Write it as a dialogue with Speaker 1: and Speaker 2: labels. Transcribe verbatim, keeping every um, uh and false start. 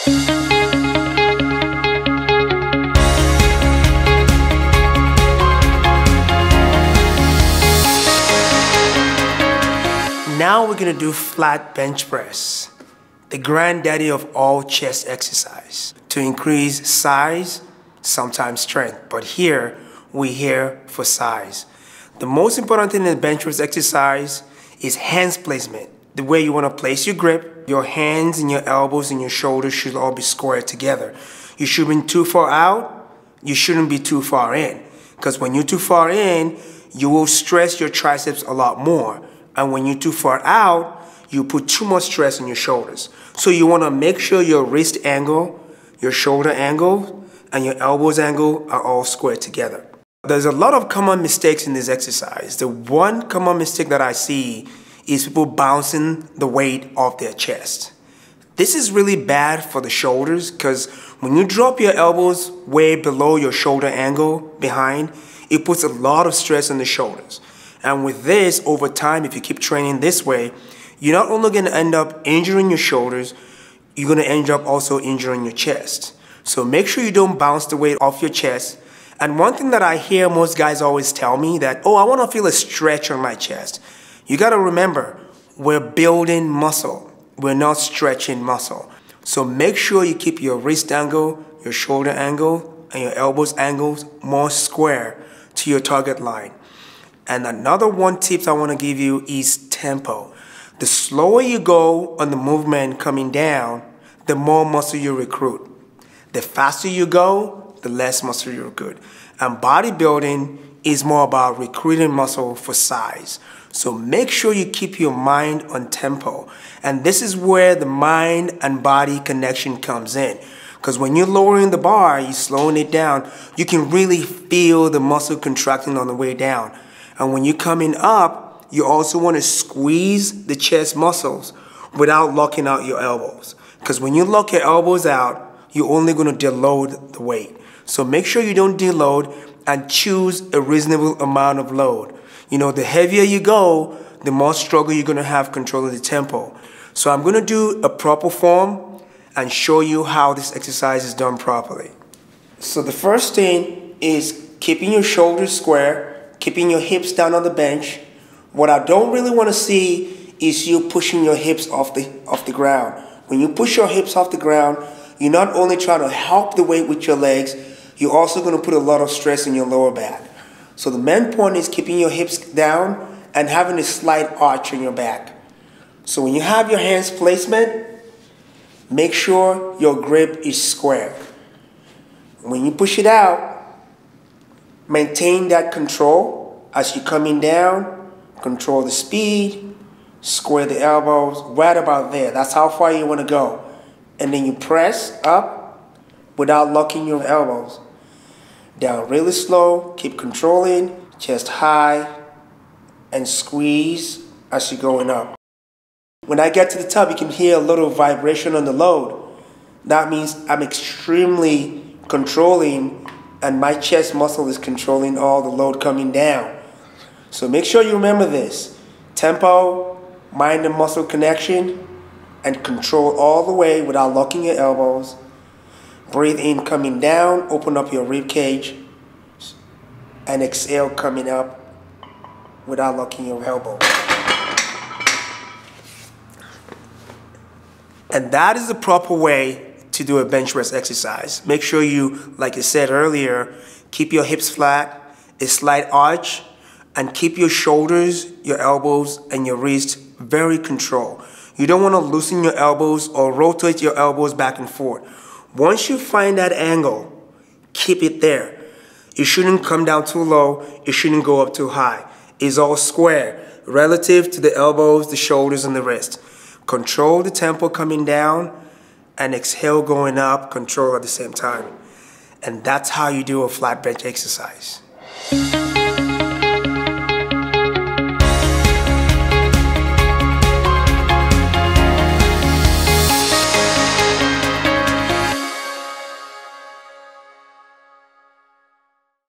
Speaker 1: Now we're gonna do flat bench press, the granddaddy of all chest exercise, to increase size, sometimes strength, but here we're here for size. The most important thing in the bench press exercise is hands placement. The way you wanna place your grip, your hands and your elbows and your shoulders should all be squared together. You shouldn't be too far out, you shouldn't be too far in, because when you're too far in, you will stress your triceps a lot more. And when you're too far out, you put too much stress on your shoulders. So you wanna make sure your wrist angle, your shoulder angle, and your elbows angle are all squared together. There's a lot of common mistakes in this exercise. The one common mistake that I see is people bouncing the weight off their chest. This is really bad for the shoulders because when you drop your elbows way below your shoulder angle behind, it puts a lot of stress on the shoulders. And with this, over time, if you keep training this way, you're not only gonna end up injuring your shoulders, you're gonna end up also injuring your chest. So make sure you don't bounce the weight off your chest. And one thing that I hear most guys always tell me that, oh, I wanna feel a stretch on my chest. You gotta remember, we're building muscle. We're not stretching muscle. So make sure you keep your wrist angle, your shoulder angle, and your elbows angles more square to your target line. And another one tip I want to give you is tempo. The slower you go on the movement coming down, the more muscle you recruit. The faster you go, the less muscle you recruit. And bodybuilding is more about recruiting muscle for size. So make sure you keep your mind on tempo. And this is where the mind and body connection comes in. Because when you're lowering the bar, you're slowing it down, you can really feel the muscle contracting on the way down. And when you're coming up, you also want to squeeze the chest muscles without locking out your elbows. Because when you lock your elbows out, you're only going to deload the weight. So make sure you don't deload and choose a reasonable amount of load. You know, the heavier you go, the more struggle you're going to have controlling the tempo. So I'm going to do a proper form and show you how this exercise is done properly. So the first thing is keeping your shoulders square, keeping your hips down on the bench. What I don't really want to see is you pushing your hips off the, off the ground. When you push your hips off the ground, you're not only trying to help the weight with your legs, you're also going to put a lot of stress in your lower back. So the main point is keeping your hips down and having a slight arch in your back. So when you have your hands placement, make sure your grip is square. When you push it out, maintain that control as you're coming down, control the speed, square the elbows, right about there. That's how far you want to go. And then you press up without locking your elbows. Down really slow, keep controlling, chest high, and squeeze as you're going up. When I get to the top, you can hear a little vibration on the load. That means I'm extremely controlling and my chest muscle is controlling all the load coming down. So make sure you remember this. Tempo, mind and muscle connection, and control all the way without locking your elbows. Breathe in coming down, open up your rib cage, and exhale coming up without locking your elbow. And that is the proper way to do a bench press exercise. Make sure you, like I said earlier, keep your hips flat, a slight arch, and keep your shoulders, your elbows, and your wrists very controlled. You don't want to loosen your elbows or rotate your elbows back and forth. Once you find that angle, keep it there. It shouldn't come down too low, it shouldn't go up too high. It's all square, relative to the elbows, the shoulders, and the wrist. Control the tempo coming down, and exhale going up, control at the same time. And that's how you do a flat bench exercise.